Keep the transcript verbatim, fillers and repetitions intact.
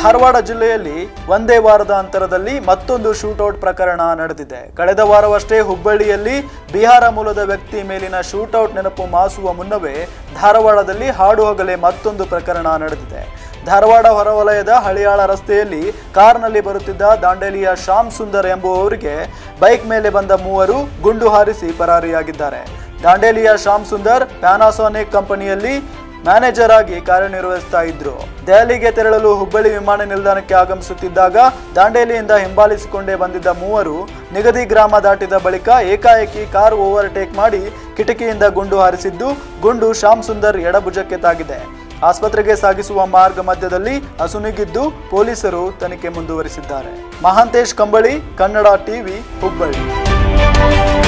ಧಾರವಾಡ ಜಿಲ್ಲೆಯಲ್ಲಿ ಒಂದೇ ವಾರದ ಅಂತರದಲ್ಲಿ ಮತ್ತೊಂದು ಶೂಟೌಟ್ ಪ್ರಕರಣ ನಡೆದಿದೆ. ಕಳೆದ ವಾರವಷ್ಟೇ ಹುಬ್ಬಳ್ಳಿಯಲ್ಲಿ ಬಿಹಾರ ಮೂಲದ ವ್ಯಕ್ತಿ ಮೇಲಿನ ಶೂಟೌಟ್ ನೆನಪು ಮಾಸುವ ಮುನ್ನವೇ ಧಾರವಾಡದಲ್ಲಿ ಹಾಡು ಹಗಲೇ ಮತ್ತೊಂದು ಪ್ರಕರಣ ನಡೆದಿದೆ. ಧಾರವಾಡ ಹೊರವಲಯದ ಹಳಿಯಾಳ ರಸ್ತೆಯಲ್ಲಿ ಕಾರ್ನಲ್ಲಿ ಬರುತ್ತಿದ್ದ ದಾಂಡೇಲಿಯ ಶ್ಯಾಮ್ ಸುಂದರ್ ಎಂಬುವವರಿಗೆ ಬೈಕ್ ಮೇಲೆ ಬಂದ ಮೂವರು ಗುಂಡು ಹಾರಿಸಿ ಪರಾರಿಯಾಗಿದ್ದಾರೆ. ದಾಂಡೇಲಿಯ ಶ್ಯಾಮ್ ಸುಂದರ್ ಪ್ಯಾನಾಸೋನಿಕ್ ಕಂಪನಿಯಲ್ಲಿ ಮ್ಯಾನೇಜರ್ ಆಗಿ ಕಾರ್ಯನಿರ್ವಹಿಸ್ತಾ ಇದ್ರು. ದೆಹಲಿಗೆ ತೆರಳಲು ಹುಬ್ಬಳ್ಳಿ ವಿಮಾನ ನಿಲ್ದಾಣಕ್ಕೆ ಆಗಮಿಸುತ್ತಿದ್ದಾಗ ದಾಂಡೇಲಿಯಿಂದ ಹಿಂಬಾಲಿಸಿಕೊಂಡೇ ಬಂದಿದ್ದ ಮೂವರು ನಿಗದಿ ಗ್ರಾಮ ದಾಟಿದ ಬಳಿಕ ಏಕಾಏಕಿ ಕಾರು ಓವರ್ಟೇಕ್ ಮಾಡಿ ಕಿಟಕಿಯಿಂದ ಗುಂಡು ಹಾರಿಸಿದ್ದು, ಗುಂಡು ಶ್ಯಾಮ್ ಸುಂದರ್ ಎಡಭುಜಕ್ಕೆ ತಾಗಿದೆ. ಆಸ್ಪತ್ರೆಗೆ ಸಾಗಿಸುವ ಮಾರ್ಗ ಮಧ್ಯದಲ್ಲಿ ಅಸುನೀಗಿದ್ದು ಪೊಲೀಸರು ತನಿಖೆ ಮುಂದುವರಿಸಿದ್ದಾರೆ. ಮಹಾಂತೇಶ್ ಕಂಬಳಿ, ಕನ್ನಡ ಟಿವಿ, ಹುಬ್ಬಳ್ಳಿ.